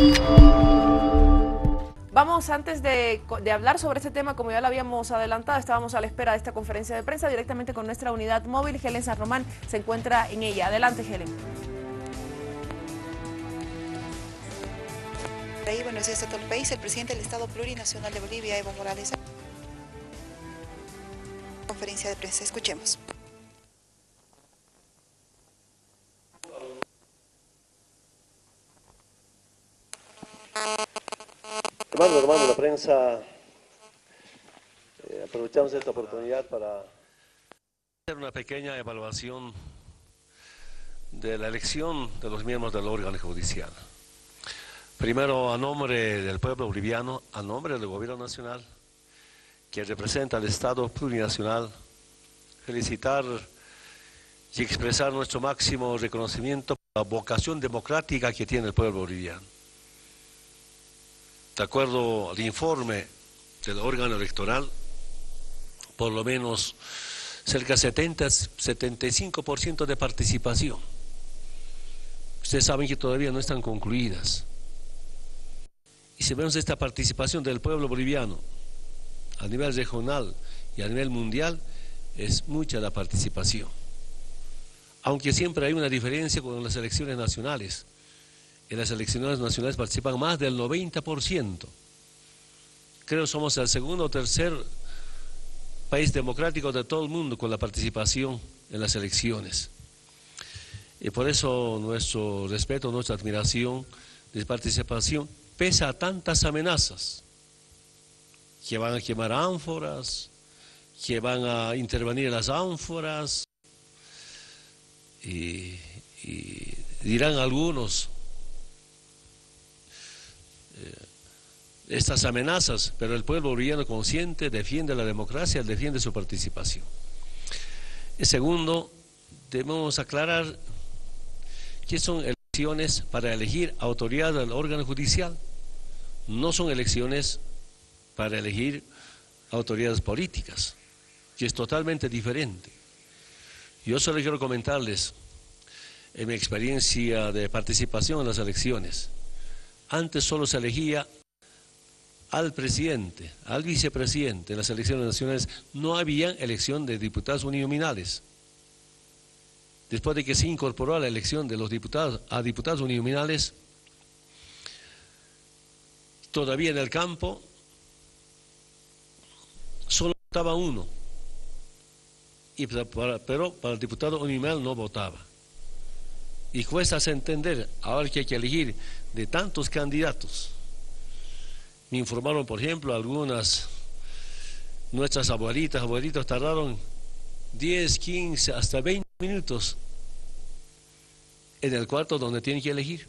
Vamos, antes de hablar sobre este tema, como ya lo habíamos adelantado, estábamos a la espera de esta conferencia de prensa directamente con nuestra unidad móvil. Helen San Román se encuentra en ella. Adelante, Helen. Buenos días a todo el país. El presidente del Estado Plurinacional de Bolivia, Evo Morales, conferencia de prensa. Escuchemos. Hermano, la prensa, aprovechamos esta oportunidad para hacer una pequeña evaluación de la elección de los miembros del órgano judicial. Primero, a nombre del pueblo boliviano, a nombre del gobierno nacional, que representa al Estado plurinacional, felicitar y expresar nuestro máximo reconocimiento por la vocación democrática que tiene el pueblo boliviano. De acuerdo al informe del órgano electoral, por lo menos cerca de 75% de participación. Ustedes saben que todavía no están concluidas. Y si vemos esta participación del pueblo boliviano a nivel regional y a nivel mundial, es mucha la participación. Aunque siempre hay una diferencia con las elecciones nacionales. En las elecciones nacionales participan más del 90%. Creo que somos el segundo o tercer país democrático de todo el mundo con la participación en las elecciones. Y por eso nuestro respeto, nuestra admiración de participación, pese a tantas amenazas, que van a quemar ánforas, que van a intervenir en las ánforas, y dirán algunos, estas amenazas, pero el pueblo boliviano consciente defiende la democracia, defiende su participación. Y segundo, debemos aclarar que son elecciones para elegir autoridad del órgano judicial, no son elecciones para elegir autoridades políticas, que es totalmente diferente. Yo solo quiero comentarles, en mi experiencia de participación en las elecciones, antes solo se elegía al presidente, al vicepresidente en las elecciones nacionales, no había elección de diputados uninominales. Después de que se incorporó a la elección de los diputados a diputados uninominales, todavía en el campo solo votaba uno, pero para el diputado uninominal no votaba. Y cuesta entender, ahora que hay que elegir de tantos candidatos. Me informaron, por ejemplo, nuestras abuelitos tardaron 10, 15, hasta 20 minutos en el cuarto donde tienen que elegir.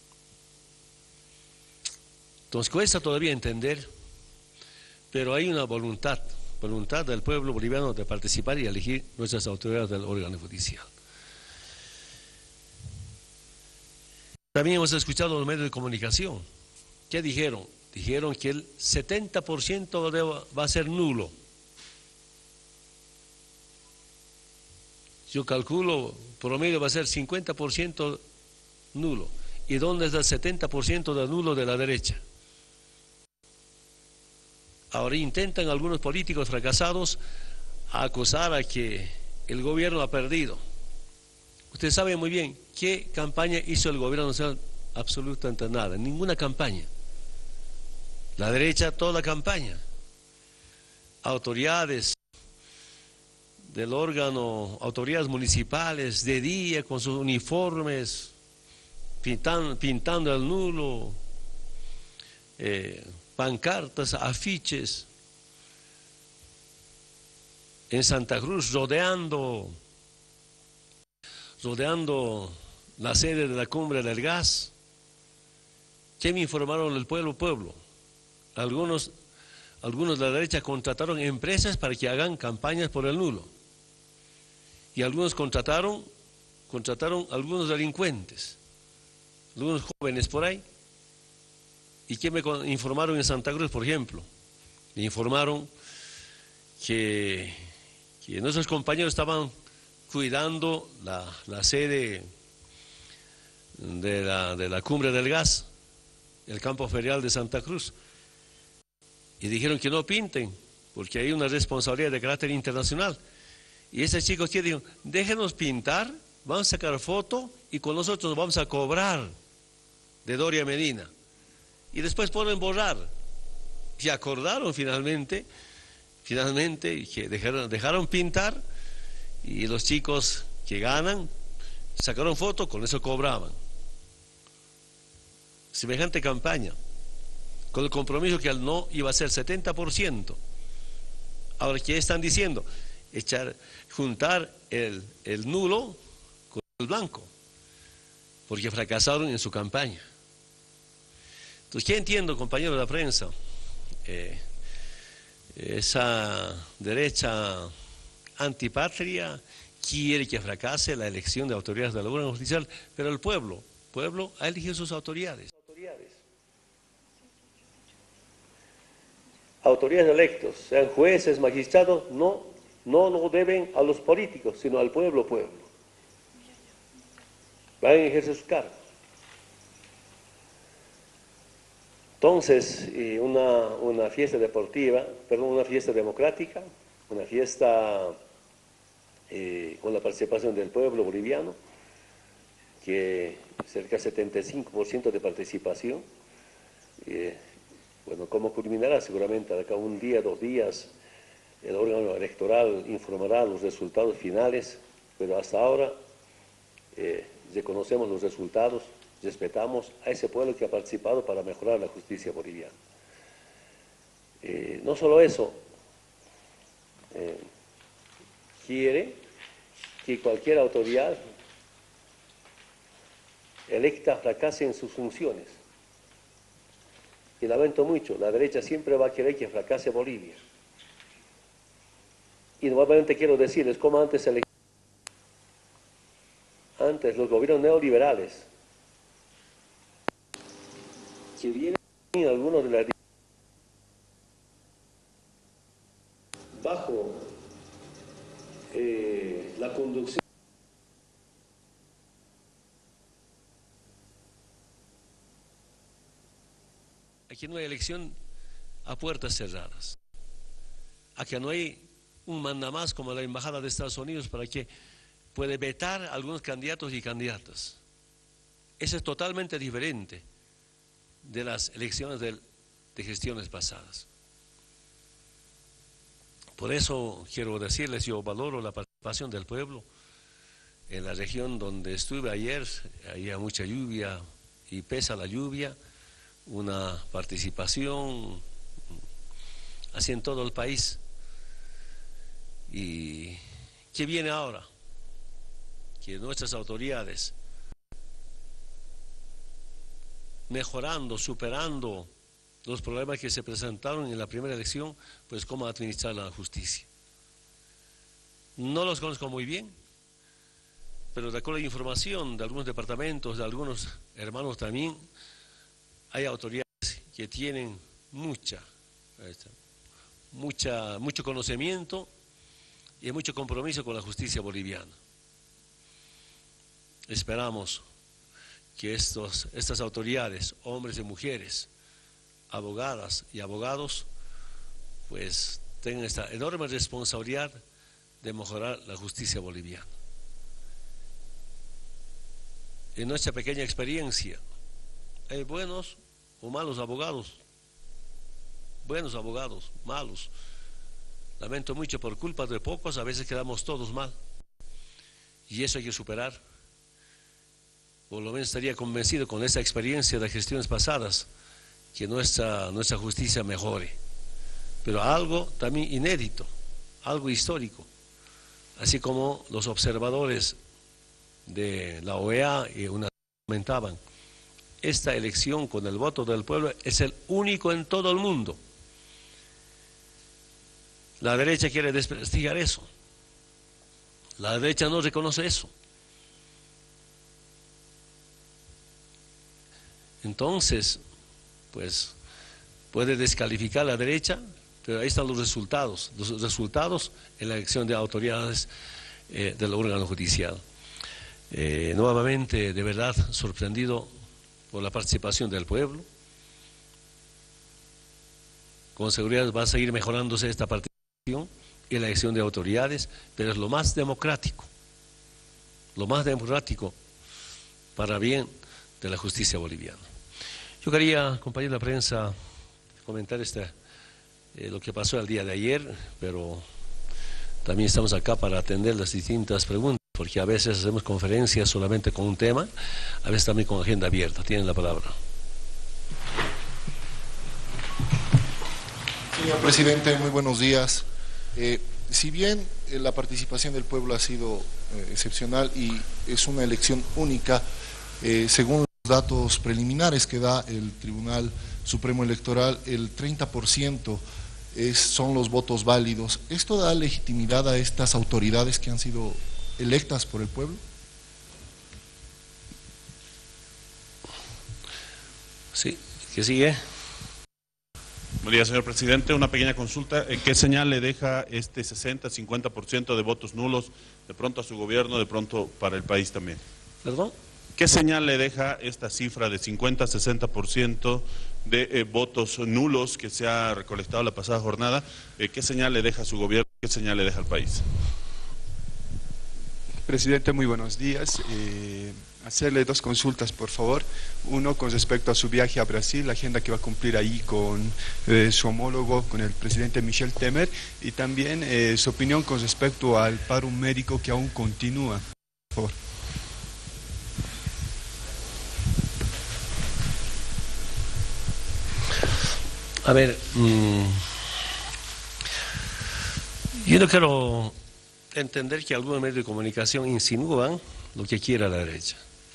Entonces cuesta todavía entender, pero hay una voluntad del pueblo boliviano de participar y elegir nuestras autoridades del órgano judicial. También hemos escuchado en los medios de comunicación. ¿Qué dijeron? Dijeron que el 70% va a ser nulo. Yo calculo, promedio va a ser 50% nulo. ¿Y dónde está el 70% de nulo de la derecha? Ahora intentan algunos políticos fracasados acusar a que el gobierno ha perdido. Usted sabe muy bien qué campaña hizo el gobierno nacional. Absolutamente nada, ninguna campaña. La derecha, toda la campaña. Autoridades del órgano, autoridades municipales, de día, con sus uniformes, pintando el nulo, pancartas, afiches, en Santa Cruz, rodeando la sede de la Cumbre del Gas. ¿Qué me informaron del pueblo? Algunos de la derecha contrataron empresas para que hagan campañas por el nulo. Y algunos contrataron algunos delincuentes, algunos jóvenes por ahí. ¿Y qué me informaron en Santa Cruz, por ejemplo? Me informaron que nuestros compañeros estaban cuidando la sede de la Cumbre del Gas, el campo ferial de Santa Cruz. Y dijeron que no pinten, porque hay una responsabilidad de carácter internacional. Y ese chico aquí dijo, déjenos pintar, vamos a sacar foto y con nosotros vamos a cobrar de Doria Medina. Y después pueden borrar. Y acordaron finalmente que dejaron pintar y los chicos que ganan sacaron foto, con eso cobraban. Semejante campaña, con el compromiso que al no iba a ser 70%. Ahora, ¿qué están diciendo? Juntar el nulo con el blanco, porque fracasaron en su campaña. Entonces, ¿qué entiendo, compañeros de la prensa? Esa derecha antipatria quiere que fracase la elección de autoridades del órgano judicial, pero el pueblo ha elegido sus autoridades. Autoridades electos, sean jueces, magistrados, no lo deben a los políticos, sino al pueblo. Van a ejercer sus cargos. Entonces, una fiesta deportiva, una fiesta democrática, una fiesta con la participación del pueblo boliviano, que cerca del 75% de participación. Bueno, ¿cómo culminará? Seguramente de acá un día, 2 días, el órgano electoral informará los resultados finales, pero hasta ahora reconocemos los resultados, respetamos a ese pueblo que ha participado para mejorar la justicia boliviana. No solo eso, quiere que cualquier autoridad electa fracase en sus funciones. Y lamento mucho, la derecha siempre va a querer que fracase Bolivia. Y nuevamente quiero decirles, como antes los gobiernos neoliberales, que vienen algunos de bajo la conducción aquí no hay elección a puertas cerradas. Aquí no hay un mandamás como la Embajada de Estados Unidos para que puede vetar a algunos candidatos y candidatas. Eso es totalmente diferente de las elecciones de gestiones pasadas. Por eso quiero decirles, yo valoro la participación del pueblo. En la región donde estuve ayer, había mucha lluvia y pese a la lluvia, una participación así en todo el país. ¿Y qué viene ahora? Que nuestras autoridades, mejorando, superando los problemas que se presentaron en la primera elección, pues cómo administrar la justicia. No los conozco muy bien, pero de acuerdo a la información de algunos departamentos, de algunos hermanos también, hay autoridades que tienen mucho conocimiento y mucho compromiso con la justicia boliviana. Esperamos que estas autoridades, hombres y mujeres, abogadas y abogados, pues tengan esta enorme responsabilidad de mejorar la justicia boliviana. En nuestra pequeña experiencia, hay buenos o malos abogados, malos. Lamento mucho, por culpa de pocos, a veces quedamos todos mal. Y eso hay que superar. Por lo menos estaría convencido con esta experiencia de gestiones pasadas, que nuestra justicia mejore. Pero algo también inédito, algo histórico. Así como los observadores de la OEA comentaban, esta elección con el voto del pueblo es el único en todo el mundo. La derecha quiere desprestigiar eso. La derecha no reconoce eso. Entonces, pues, puede descalificar la derecha, pero ahí están los resultados en la elección de autoridades del órgano judicial. Nuevamente, de verdad, sorprendido por la participación del pueblo. Con seguridad va a seguir mejorándose esta participación y la elección de autoridades, pero es lo más democrático para bien de la justicia boliviana. Yo quería, compañeros de la prensa, comentar lo que pasó el día de ayer, pero también estamos acá para atender las distintas preguntas, porque a veces hacemos conferencias solamente con un tema, a veces también con agenda abierta. Tienen la palabra. Señor presidente, muy buenos días. Si bien la participación del pueblo ha sido excepcional y es una elección única, según los datos preliminares que da el Tribunal Supremo Electoral, el 30% son los votos válidos. ¿Esto da legitimidad a estas autoridades que han sido electas por el pueblo? Sí, ¿qué sigue? Buen día, señor presidente. Una pequeña consulta. ¿Qué señal le deja este 60-50% de votos nulos de pronto a su gobierno, de pronto para el país también? ¿Perdón? ¿Qué señal le deja esta cifra de 50-60% de votos nulos que se ha recolectado la pasada jornada? ¿Qué señal le deja a su gobierno? ¿Qué señal le deja al país? Presidente, muy buenos días. Hacerle dos consultas, por favor. Uno, con respecto a su viaje a Brasil, la agenda que va a cumplir ahí con su homólogo, con el presidente Michel Temer, y también su opinión con respecto al paro médico que aún continúa, por favor. A ver, yo no quiero entender que algunos medios de comunicación insinúan lo que quiera la derecha.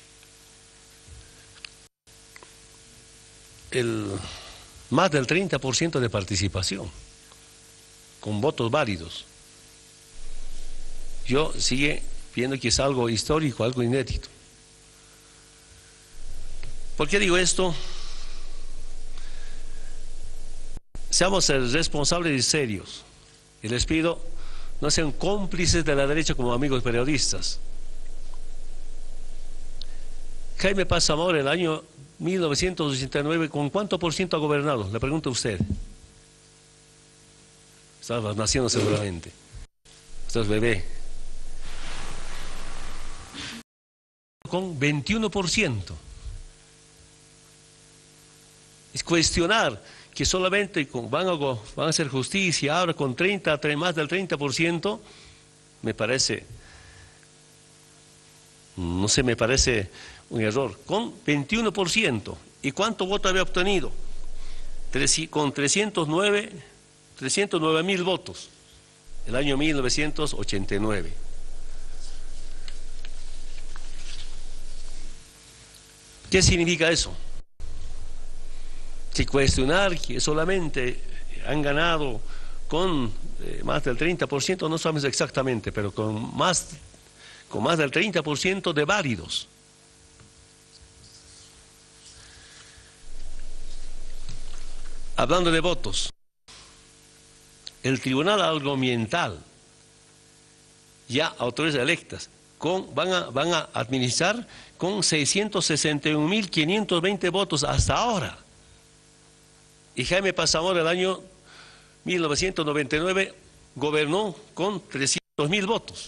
Más del 30% de participación, con votos válidos. Yo sigo viendo que es algo histórico, algo inédito. ¿Por qué digo esto? Seamos responsables y serios. Y les pido, no sean cómplices de la derecha como amigos periodistas. Jaime Paz Zamora, el año 1989, ¿con cuánto por ciento ha gobernado? Le pregunto a usted. Estaba naciendo seguramente. Usted es bebé. Con 21%. Es cuestionar que solamente van a hacer justicia ahora con más del 30%, me parece, no sé, me parece un error. Con 21%. ¿Y cuánto voto había obtenido? Con 309.000 votos, el año 1989. ¿Qué significa eso? Si cuestionar que solamente han ganado con más del 30%, no sabemos exactamente, pero con más del 30% de válidos. Hablando de votos, el Tribunal Ambiental, ya autoridades electas, van a administrar con 661.520 votos hasta ahora. Y Jaime Paz Zamora, el año 1999, gobernó con 300.000 votos.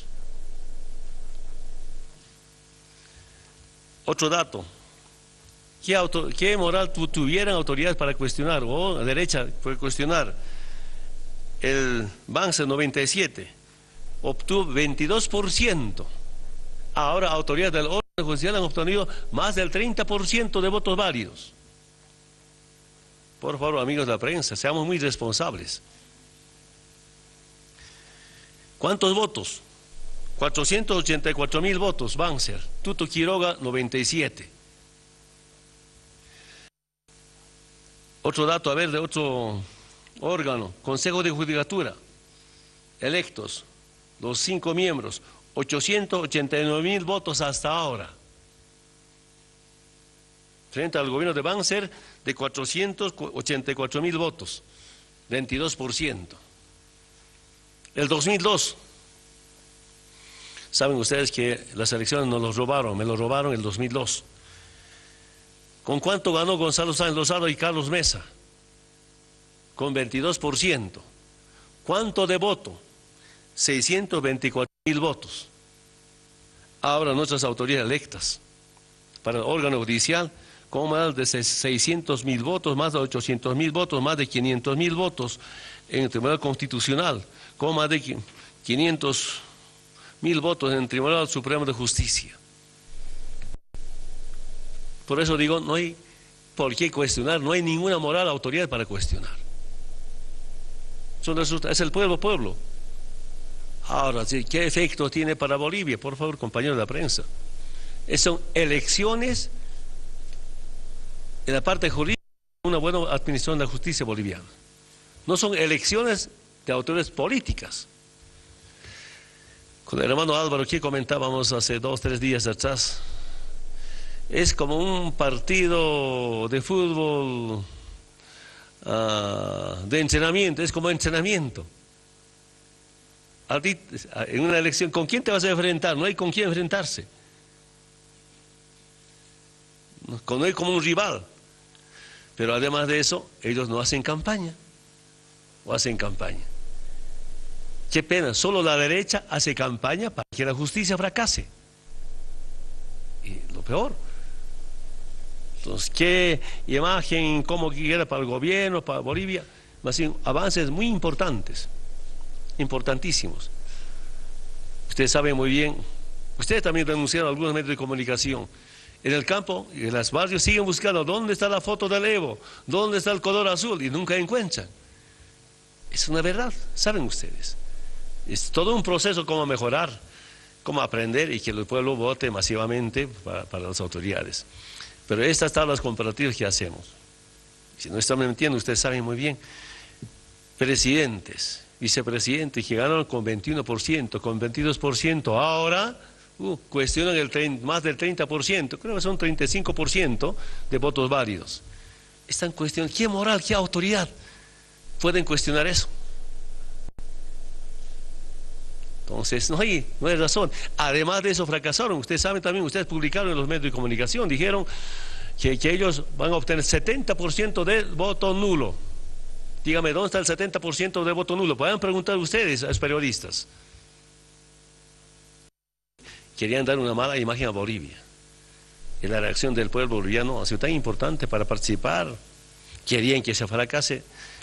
Otro dato. ¿Qué moral tuvieran autoridades para cuestionar, o la derecha puede cuestionar? El Banzer 97 obtuvo 22%. Ahora autoridades del orden judicial han obtenido más del 30% de votos válidos. Por favor, amigos de la prensa, seamos muy responsables. ¿Cuántos votos? 484.000 votos, Banzer. Tuto Quiroga, 97. Otro dato, a ver, de otro órgano, Consejo de Judicatura, electos, los 5 miembros, 889.000 votos hasta ahora. Frente al gobierno de Banzer, de 484.000 votos, 22%. El 2002, saben ustedes que las elecciones nos los robaron, me lo robaron el 2002. ¿Con cuánto ganó Gonzalo Sáenz Lozada y Carlos Mesa? con 22%. ¿Cuánto de voto? 624.000 votos. Ahora nuestras autoridades electas para el órgano judicial, con más de 600.000 votos, más de 800.000 votos, más de 500.000 votos en el Tribunal Constitucional, con más de 500.000 votos en el Tribunal Supremo de Justicia. Por eso digo, no hay por qué cuestionar, no hay ninguna moral autoridad para cuestionar. Es el pueblo. Ahora, ¿qué efecto tiene para Bolivia? Por favor, compañeros de la prensa. Son elecciones en la parte jurídica, una buena administración de la justicia boliviana. No son elecciones de autoridades políticas. Con el hermano Álvaro, que comentábamos hace 2 o 3 días atrás, es como un partido de fútbol de entrenamiento, es como entrenamiento. En una elección, ¿con quién te vas a enfrentar? No hay con quién enfrentarse. No hay como un rival. Pero además de eso, ellos no hacen campaña. O hacen campaña. Qué pena, solo la derecha hace campaña para que la justicia fracase. Y lo peor. Entonces, qué imagen, cómo quiera para el gobierno, para Bolivia, más bien avances muy importantes, importantísimos. Ustedes saben muy bien, ustedes también denunciaron algunos medios de comunicación. En el campo, en los barrios siguen buscando dónde está la foto del Evo, dónde está el color azul, y nunca encuentran. Es una verdad, saben ustedes. Es todo un proceso como mejorar, como aprender y que el pueblo vote masivamente para las autoridades. Pero estas tablas comparativas que hacemos, si no están mintiendo, ustedes saben muy bien, presidentes, vicepresidentes que ganaron con 21%, con 22%, ahora cuestionan más del 30%, creo que son 35% de votos válidos. Están cuestionando, ¿qué moral, qué autoridad pueden cuestionar eso? Entonces, no hay razón. Además de eso, fracasaron. Ustedes saben también, ustedes publicaron en los medios de comunicación, dijeron que ellos van a obtener 70% del voto nulo. Dígame, ¿dónde está el 70% del voto nulo? Pueden preguntar ustedes a los periodistas. Querían dar una mala imagen a Bolivia. Y la reacción del pueblo boliviano ha sido tan importante para participar. Querían que se fracase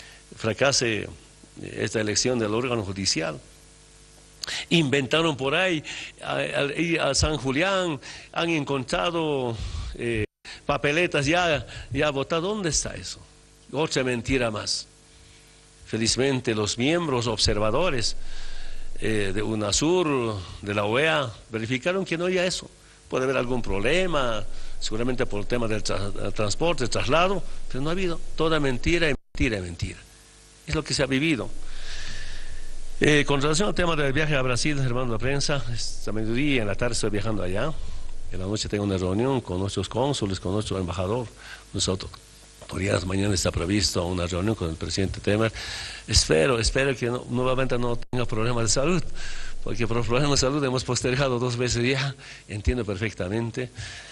esta elección del órgano judicial. Inventaron por ahí a San Julián, han encontrado papeletas ya votadas. ¿Dónde está eso? Otra mentira más. Felizmente los miembros observadores de UNASUR, de la OEA, verificaron que no había eso. Puede haber algún problema, seguramente por el tema del transporte, el traslado, pero no ha habido. Toda mentira y mentira y mentira. Es lo que se ha vivido. Con relación al tema del viaje a Brasil, hermano de la prensa, esta mediodía, en la tarde estoy viajando allá. En la noche tengo una reunión con nuestros cónsules, con nuestro embajador, nuestras autoridades. Mañana está previsto una reunión con el presidente Temer. Espero que nuevamente no tenga problemas de salud, porque por problemas de salud hemos postergado 2 veces ya, entiendo perfectamente.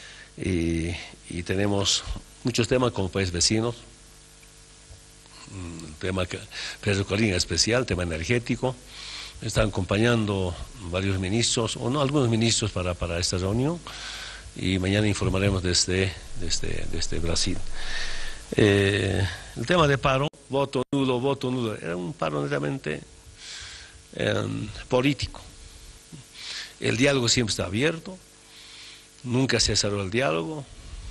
Y tenemos muchos temas como país vecinos. Tema ferrocarril especial, tema energético. Están acompañando varios ministros, o no, algunos ministros para esta reunión, y mañana informaremos desde Brasil. El tema de paro, voto nulo, era un paro netamente político. El diálogo siempre está abierto, nunca se cerró el diálogo,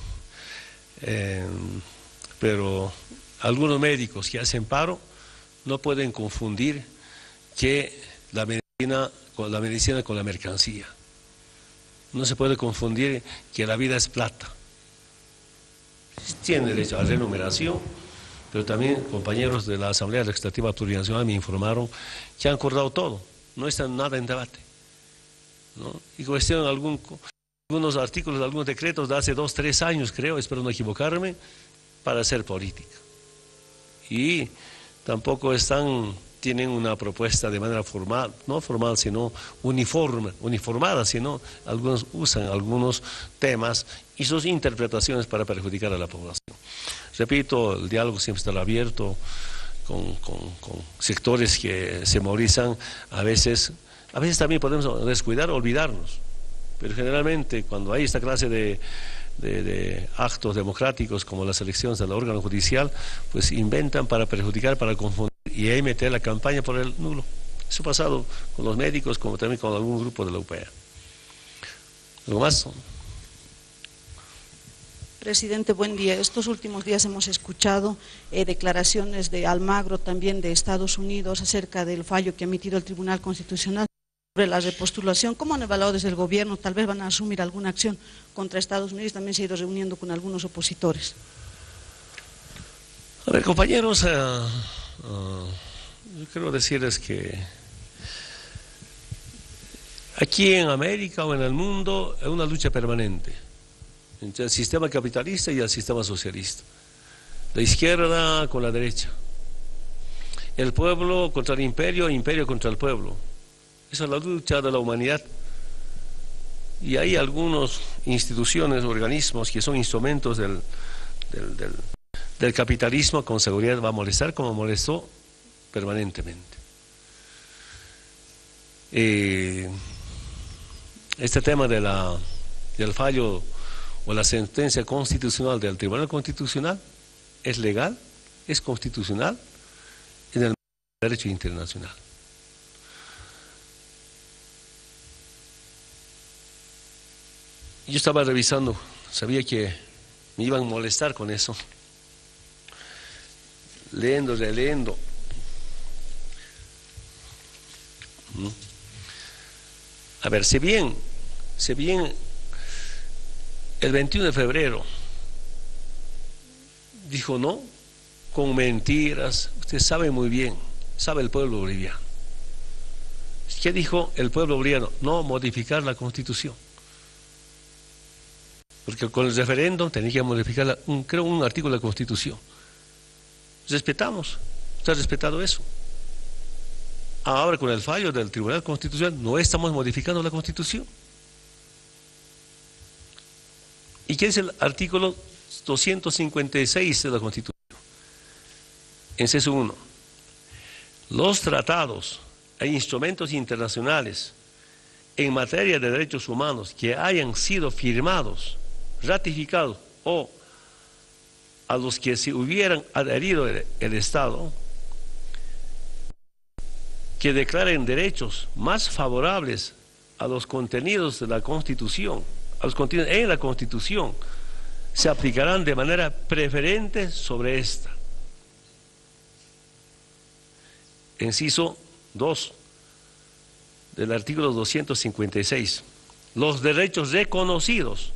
pero algunos médicos que hacen paro no pueden confundir que la medicina con la mercancía. No se puede confundir que la vida es plata. Tienen derecho a remuneración, pero también compañeros de la Asamblea Legislativa Plurinacional me informaron que han acordado todo, no está nada en debate, ¿no? Y cuestionan algunos artículos, algunos decretos de hace 2 o 3 años, creo, espero no equivocarme, para hacer política. Y tampoco tienen una propuesta de manera formal, no formal, sino uniformada, sino algunos usan algunos temas y sus interpretaciones para perjudicar a la población. Repito, el diálogo siempre estará abierto sectores que se movilizan, a veces también podemos descuidar o olvidarnos, pero generalmente cuando hay esta clase de actos democráticos como las elecciones del órgano judicial, pues inventan para perjudicar, para confundir y ahí meter la campaña por el nulo. Eso ha pasado con los médicos, como también con algún grupo de la UPA. ¿Algo más? Presidente, buen día. Estos últimos días hemos escuchado declaraciones de Almagro, también de Estados Unidos, acerca del fallo que ha emitido el Tribunal Constitucional sobre la repostulación. ¿Cómo han evaluado desde el gobierno? Tal vez van a asumir alguna acción contra Estados Unidos, también se ha ido reuniendo con algunos opositores. A ver, compañeros, yo quiero decirles que aquí en América o en el mundo es una lucha permanente entre el sistema capitalista y el sistema socialista, la izquierda con la derecha, el pueblo contra el imperio, imperio contra el pueblo. Esa es la lucha de la humanidad. Y hay algunas instituciones, organismos que son instrumentos del capitalismo, con seguridad va a molestar como molestó permanentemente. Este tema del fallo o la sentencia constitucional del Tribunal Constitucional es legal, es constitucional en el derecho internacional. Yo estaba revisando, sabía que me iban a molestar con eso, leyendo, releyendo. A ver, si bien el 21 de febrero dijo no, con mentiras, usted sabe muy bien, sabe el pueblo boliviano. ¿Qué dijo el pueblo boliviano? No modificar la Constitución. Porque con el referéndum tenía que modificar, creo, un artículo de la Constitución. Respetamos, usted ha respetado eso. Ahora con el fallo del Tribunal Constitucional no estamos modificando la Constitución. ¿Y qué es el artículo 256 de la Constitución? Inciso 1. Los tratados e instrumentos internacionales en materia de derechos humanos que hayan sido firmados, ratificados o a los que se hubieran adherido el Estado, que declaren derechos más favorables a los contenidos de la Constitución, a los contenidos en la Constitución, se aplicarán de manera preferente sobre esta. Inciso 2 del artículo 256. Los derechos reconocidos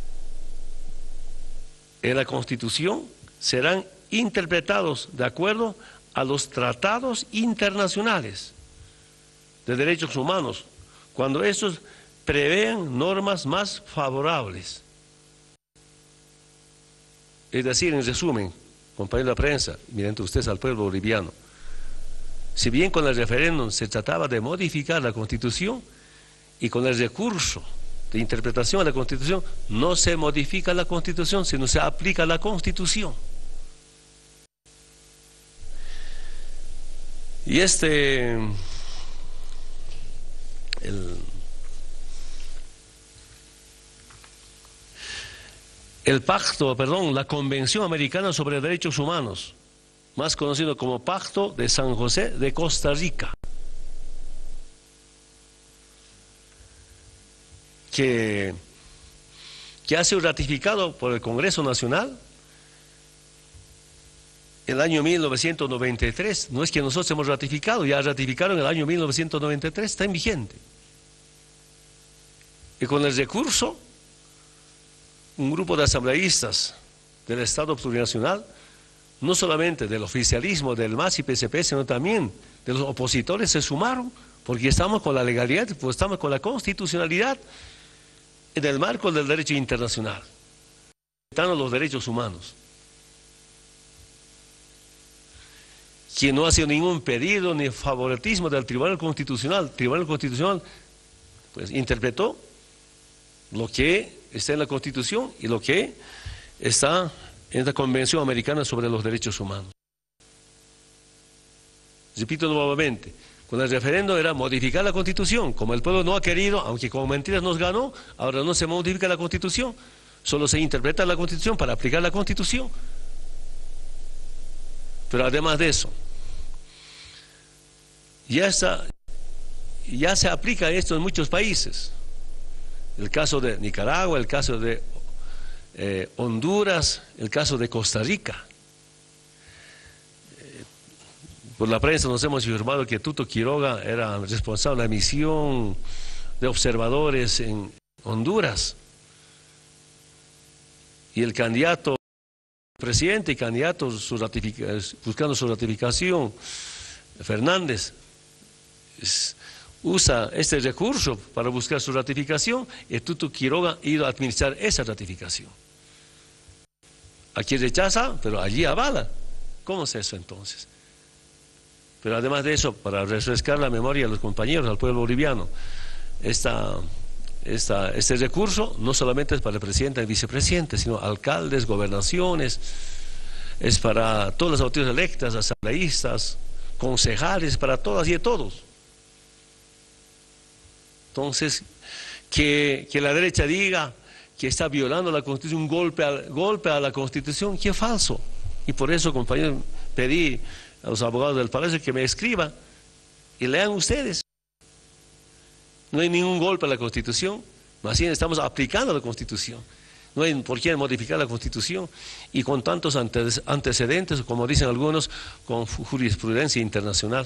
en la Constitución serán interpretados de acuerdo a los tratados internacionales de derechos humanos, cuando estos prevean normas más favorables. Es decir, en resumen, compañeros de la prensa, mirando ustedes al pueblo boliviano, si bien con el referéndum se trataba de modificar la Constitución, y con el recurso de interpretación a la Constitución, no se modifica la Constitución, sino se aplica la Constitución. Y la Convención Americana sobre Derechos Humanos, más conocido como Pacto de San José de Costa Rica, que ha sido ratificado por el Congreso Nacional en el año 1993. No es que nosotros hemos ratificado, ya ratificaron en el año 1993, está en vigente. Y con el recurso, un grupo de asambleístas del Estado Plurinacional, no solamente del oficialismo, del MAS y PSP, sino también de los opositores, se sumaron, porque estamos con la legalidad, pues estamos con la constitucionalidad en el marco del derecho internacional, respetando los derechos humanos. Quien no ha sido ningún pedido ni favoritismo del Tribunal Constitucional. El Tribunal Constitucional pues interpretó lo que está en la Constitución y lo que está en la Convención Americana sobre los Derechos Humanos. repito nuevamente, con el referéndum era modificar la Constitución. Como el pueblo no ha querido, aunque con mentiras nos ganó, ahora no se modifica la Constitución, solo se interpreta la Constitución para aplicar la Constitución. Pero además de eso, ya se aplica esto en muchos países. El caso de Nicaragua, el caso de Honduras, el caso de Costa Rica. Por la prensa nos hemos informado que Tuto Quiroga era responsable de la misión de observadores en Honduras. Y el candidato presidente y candidato buscando su ratificación, Fernández, usa este recurso para buscar su ratificación y Tuto Quiroga ha ido a administrar esa ratificación. Aquí rechaza, pero allí avala. ¿Cómo es eso entonces? Pero además de eso, para refrescar la memoria de los compañeros, al pueblo boliviano, este recurso no solamente es para el presidente y el vicepresidente, sino alcaldes, gobernaciones, es para todas las autoridades electas, asambleístas, concejales, para todas y de todos. Entonces, que la derecha diga que está violando la Constitución, un golpe a la Constitución, que es falso. Y por eso, compañeros, pedí a los abogados del Palacio que me escriban y lean ustedes. No hay ningún golpe a la Constitución, más bien estamos aplicando la Constitución. No hay por qué modificar la Constitución y con tantos antecedentes, como dicen algunos, con jurisprudencia internacional.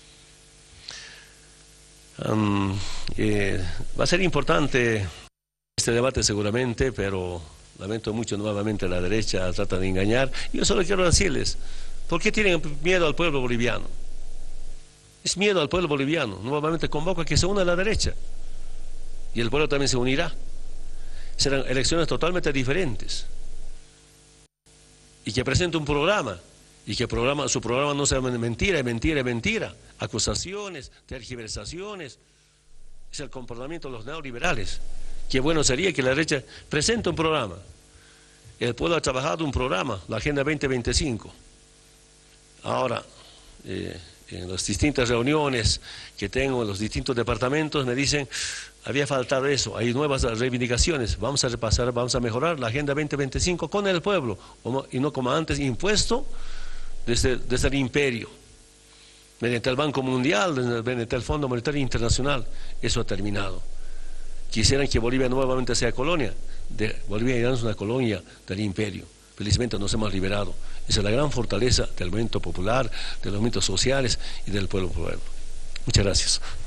Va a ser importante este debate seguramente, pero lamento mucho nuevamente la derecha trata de engañar. Yo solo quiero decirles, ¿por qué tienen miedo al pueblo boliviano? Es miedo al pueblo boliviano. Nuevamente convoco a que se una a la derecha. Y el pueblo también se unirá. Serán elecciones totalmente diferentes. Y que presente un programa. Y que su programa no sea mentira, mentira, mentira. Acusaciones, tergiversaciones. Es el comportamiento de los neoliberales. Qué bueno sería que la derecha presente un programa. El pueblo ha trabajado un programa, la Agenda 2025. Ahora, en las distintas reuniones que tengo en los distintos departamentos me dicen, había faltado eso, hay nuevas reivindicaciones, vamos a repasar, vamos a mejorar la Agenda 2025 con el pueblo, y no como antes impuesto desde el imperio, mediante el Banco Mundial, mediante el Fondo Monetario Internacional. Eso ha terminado. Quisieran que Bolivia nuevamente sea colonia, Bolivia ya no es una colonia del imperio. Felizmente nos hemos liberado. Esa es la gran fortaleza del movimiento popular, de los movimientos sociales y del pueblo. Muchas gracias.